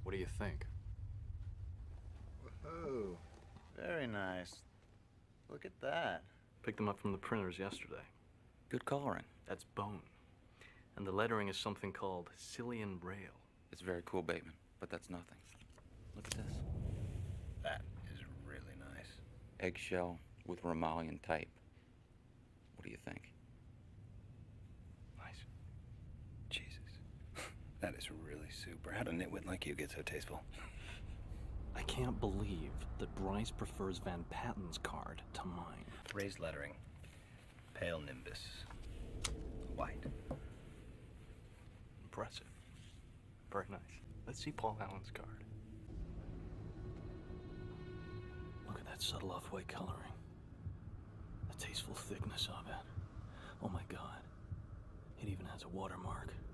What do you think? Whoa, very nice. Look at that. Picked them up from the printers yesterday. Good coloring. That's bone. And the lettering is something called Cillian Braille. It's very cool, Bateman, but that's nothing. Look at this. That is really nice. Eggshell with Romalian type. What do you think? Nice. Jesus. That is really super. How'd a nitwit like you get so tasteful? I can't believe that Bryce prefers Van Patten's card to mine. Raised lettering. Pale nimbus. White. Impressive. Very nice. Let's see Paul Allen's card. Look at that subtle off-white coloring. The tasteful thickness of it. Oh my God. It even has a watermark.